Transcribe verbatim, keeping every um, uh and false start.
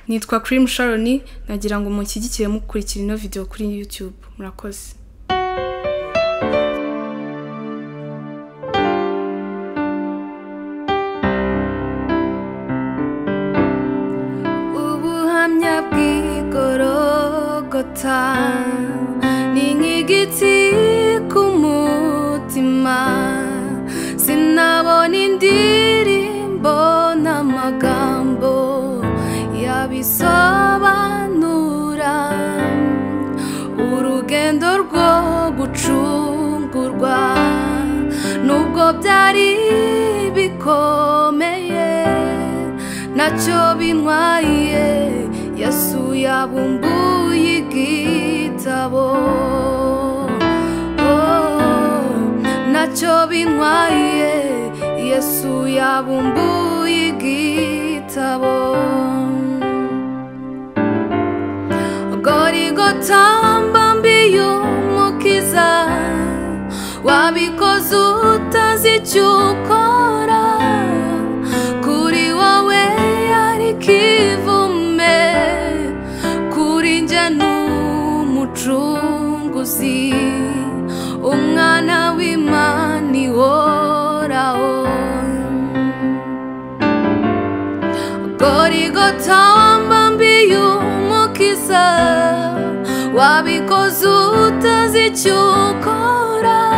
nitwa Cream Sharon, nagira ngo munshyigikire mukurikira ino video kuri YouTube. Murakoze. Ubuhamya bw'igorogota ni nk'igiti ku mutima, sinabona indirimbo n'amagambo yabisobanura. Urugendo rwo gucungurwa nubwo byari bikomeye, nacyo bintwaye. Yesu yabumbuye igitabo, oh, nacyo bintwaye. Yesu yabumbuye igitabo. Gorigota mbambiye umukiza, wabikoze utazi icyo ukora. Kuri wowe yari kivume, kuri njye n'umucunguzi, umwana w'Imana ihoraho. Gorigota mbambiye umukiza, wabikoze utazi icyo ukora.